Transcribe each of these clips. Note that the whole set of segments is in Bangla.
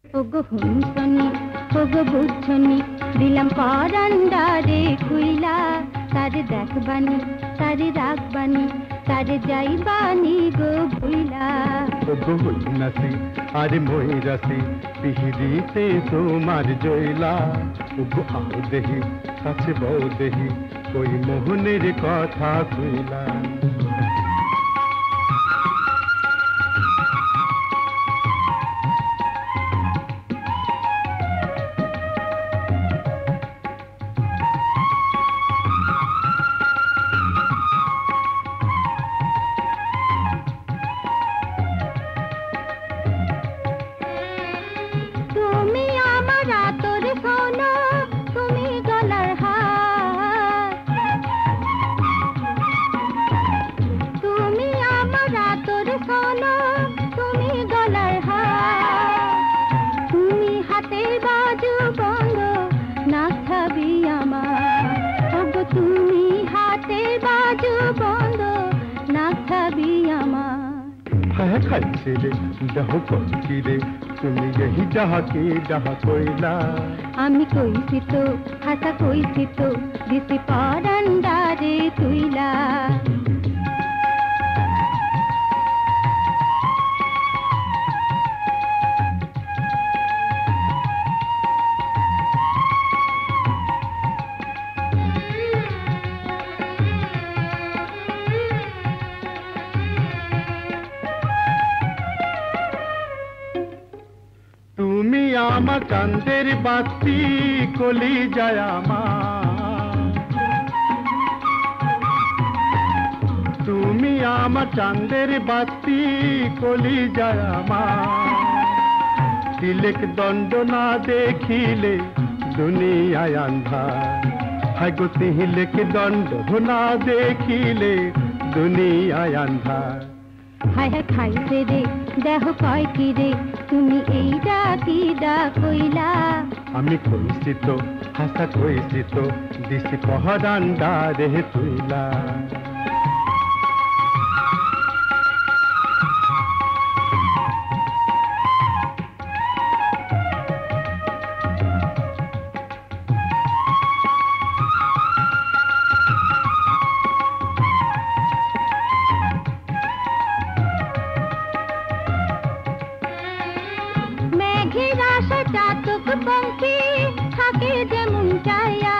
ওগো হুমসনি ওগো বুঝছনি দিলাম পরান্ডারে খুইলা তারে দেখবানি তারে রাখবানি তারে যাইবানি গো ভুইলা ওগো হইনাসি আরে মইরাসি পিহিরিতে তোমার জয়লা ওগো আও দেহি কাছে বউ দেহি ওই মোহনের কথা কইলা খাইছে রে দেহ কইছি রে তুমি यही ডাহাকে ডাহা কইলা আমি কইছি তো হাসা কইছি তো দিছি পরান্ডারে তুইলা তুমি আমার চাঁদের বাতি কলি যায় আমার তুমি আমার চাঁদের বাতি কলি যায় আমার তিলক দণ্ড না দেখিলে দুনিয়ায় আন্ধার হাগো তিলক দণ্ড না দেখিলে দুনিয়ায় আন্ধার হায় হায় খাইছে রে দেহ কয় কি রে তুমি এই ডাকি ডাকইলা আমি কইছি তো হাসা কইছি তো দিছি পহরান্ডা রে তুইলা চাতক পঙ্খী থাকে যেমন চাইয়া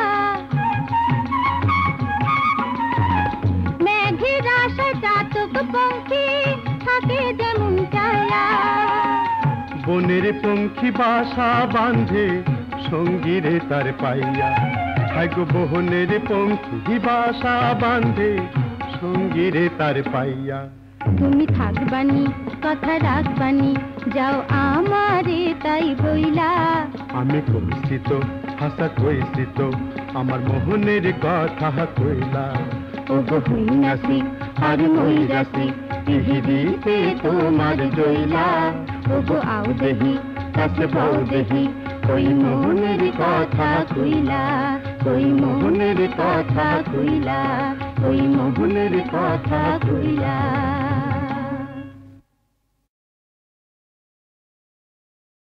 মেঘের আশা চাতক পঙ্খী থাকে যেমন চাইয়া বনের পঙ্খী বাসা বাঁধে সঙ্গীরে তার পাইয়া হাগো বহনের পঙ্খী বাসা বাঁধে সঙ্গীরে তার পাইয়া তুমি থাকবানি কথা রাখবানি যাও আমারে তাই বইলা আমি কইছি তো হাসা কইছি তো আমার মোহনের কথা কইলা ওগো হইনাসি আর মইরাসি পিহিরিতে তোমার জইলা ওগো আও দেহি কাছে বউ দেহি ওই মোহনের কথা কইলা ওই মোহনের কথা কইলা ওই মোহনের কথা কইলা